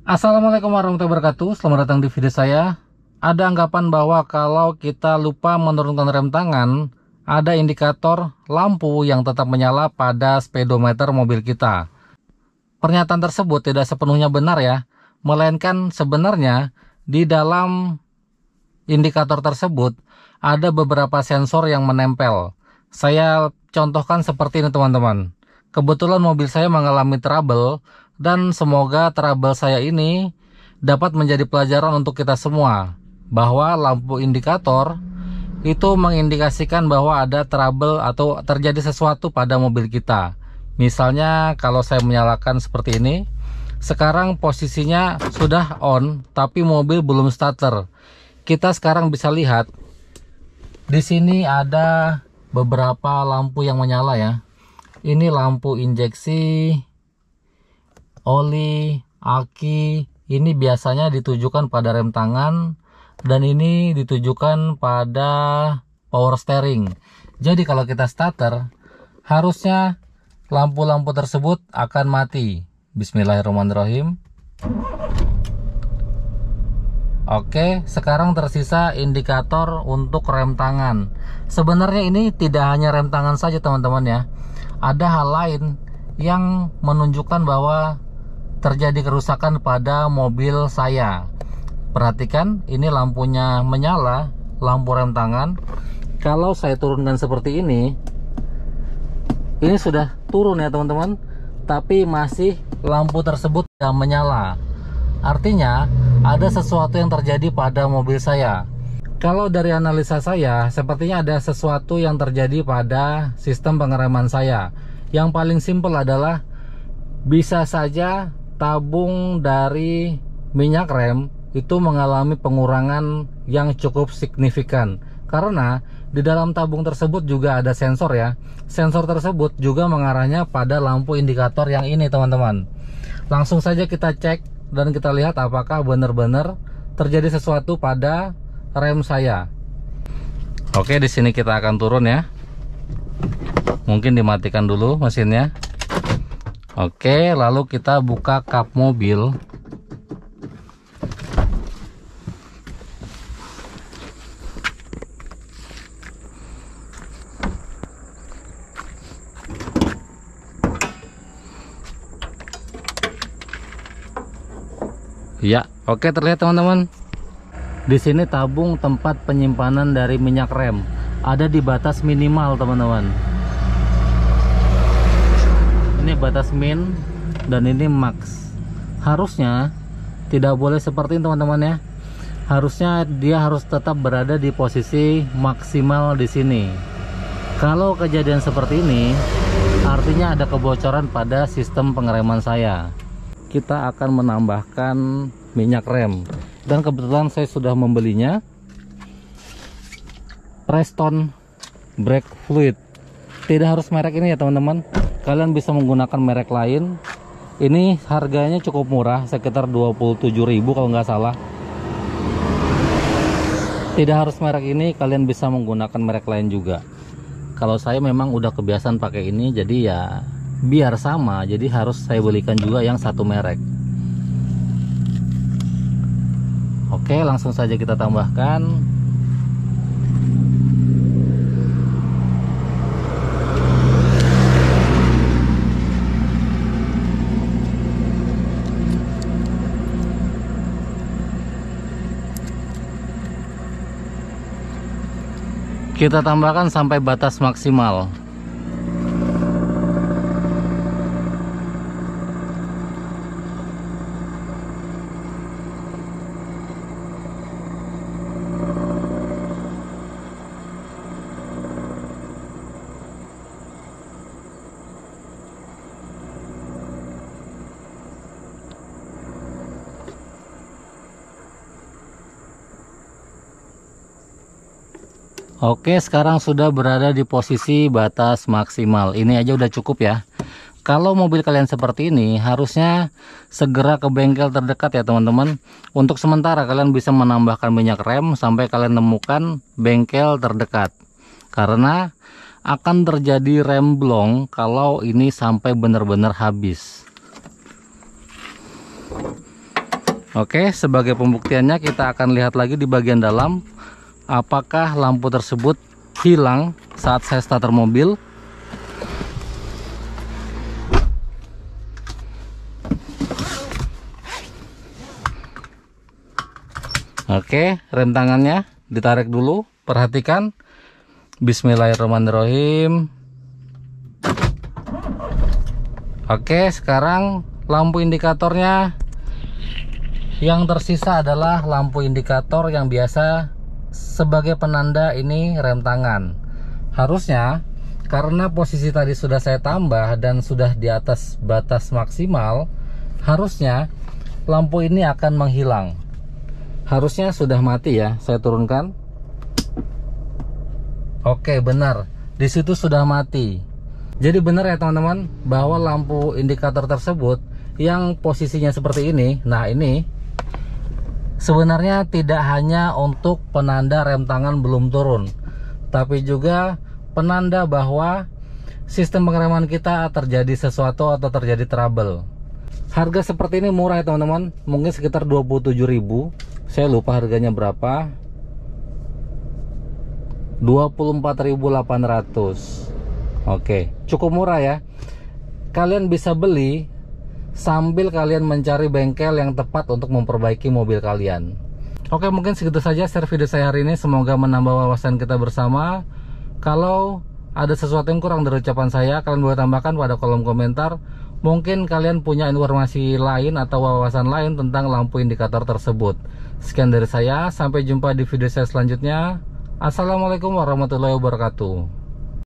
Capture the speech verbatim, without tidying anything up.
Assalamualaikum warahmatullahi wabarakatuh. Selamat datang di video saya. Ada anggapan bahwa kalau kita lupa menurunkan rem tangan, ada indikator lampu yang tetap menyala pada speedometer mobil kita. Pernyataan tersebut tidak sepenuhnya benar ya, melainkan sebenarnya di dalam indikator tersebut ada beberapa sensor yang menempel. Saya contohkan seperti ini teman-teman. Kebetulan mobil saya mengalami trouble, dan semoga trouble saya ini dapat menjadi pelajaran untuk kita semua, bahwa lampu indikator itu mengindikasikan bahwa ada trouble atau terjadi sesuatu pada mobil kita. Misalnya kalau saya menyalakan seperti ini, sekarang posisinya sudah on tapi mobil belum starter. Kita sekarang bisa lihat di sini ada beberapa lampu yang menyala ya. Ini lampu injeksi, oli, aki. Ini biasanya ditujukan pada rem tangan, dan ini ditujukan pada power steering. Jadi kalau kita starter, harusnya lampu-lampu tersebut akan mati. Bismillahirrahmanirrahim. Oke, sekarang tersisa indikator untuk rem tangan. Sebenarnya ini tidak hanya rem tangan saja teman-teman ya. Ada hal lain yang menunjukkan bahwa terjadi kerusakan pada mobil saya. Perhatikan, ini lampunya menyala, lampu rem tangan. Kalau saya turunkan seperti ini, ini sudah turun ya teman-teman, tapi masih lampu tersebut tidak menyala. Artinya ada sesuatu yang terjadi pada mobil saya. Kalau dari analisa saya, sepertinya ada sesuatu yang terjadi pada sistem pengereman saya. Yang paling simpel adalah bisa saja tabung dari minyak rem itu mengalami pengurangan yang cukup signifikan. Karena di dalam tabung tersebut juga ada sensor ya. Sensor tersebut juga mengarahnya pada lampu indikator yang ini teman-teman. Langsung saja kita cek dan kita lihat apakah benar-benar terjadi sesuatu pada rem saya. Oke, di sini kita akan turun ya. Mungkin dimatikan dulu mesinnya. Oke, lalu kita buka kap mobil. Ya, oke, terlihat teman-teman. Di sini tabung tempat penyimpanan dari minyak rem ada di batas minimal teman-teman. Ini batas min dan ini max. Harusnya tidak boleh seperti ini teman-teman ya. Harusnya dia harus tetap berada di posisi maksimal di sini. Kalau kejadian seperti ini, artinya ada kebocoran pada sistem pengereman saya. Kita akan menambahkan minyak rem, dan kebetulan saya sudah membelinya, Preston brake fluid. Tidak harus merek ini ya teman-teman, kalian bisa menggunakan merek lain. Ini harganya cukup murah, sekitar dua puluh tujuh ribu kalau nggak salah. Tidak harus merek ini, kalian bisa menggunakan merek lain juga. Kalau saya memang udah kebiasaan pakai ini, jadi ya biar sama, jadi harus saya belikan juga yang satu merek. Oke, langsung saja kita tambahkan. Kita tambahkan sampai batas maksimal. Oke, sekarang sudah berada di posisi batas maksimal. Ini aja udah cukup ya. Kalau mobil kalian seperti ini, harusnya segera ke bengkel terdekat ya teman-teman. Untuk sementara kalian bisa menambahkan minyak rem sampai kalian temukan bengkel terdekat. Karena akan terjadi rem blong kalau ini sampai benar-benar habis. Oke, sebagai pembuktiannya kita akan lihat lagi di bagian dalam apakah lampu tersebut hilang saat saya starter mobil. Oke, rem tangannya ditarik dulu, perhatikan. Bismillahirrahmanirrahim. Oke, sekarang lampu indikatornya. Yang tersisa adalah lampu indikator yang biasa sebagai penanda ini rem tangan. Harusnya karena posisi tadi sudah saya tambah dan sudah di atas batas maksimal, harusnya lampu ini akan menghilang. Harusnya sudah mati ya, saya turunkan. Oke, benar. Di situ sudah mati. Jadi benar ya teman-teman, bahwa lampu indikator tersebut yang posisinya seperti ini, nah ini sebenarnya tidak hanya untuk penanda rem tangan belum turun, tapi juga penanda bahwa sistem pengereman kita terjadi sesuatu atau terjadi trouble. Harga seperti ini murah ya teman-teman, mungkin sekitar dua puluh tujuh ribu. Saya lupa harganya berapa. dua puluh empat ribu delapan ratus. Oke, cukup murah ya. Kalian bisa beli sambil kalian mencari bengkel yang tepat untuk memperbaiki mobil kalian. Oke, mungkin segitu saja share video saya hari ini. Semoga menambah wawasan kita bersama. Kalau ada sesuatu yang kurang dari ucapan saya, kalian boleh tambahkan pada kolom komentar. Mungkin kalian punya informasi lain atau wawasan lain tentang lampu indikator tersebut. Sekian dari saya, sampai jumpa di video saya selanjutnya. Assalamualaikum warahmatullahi wabarakatuh.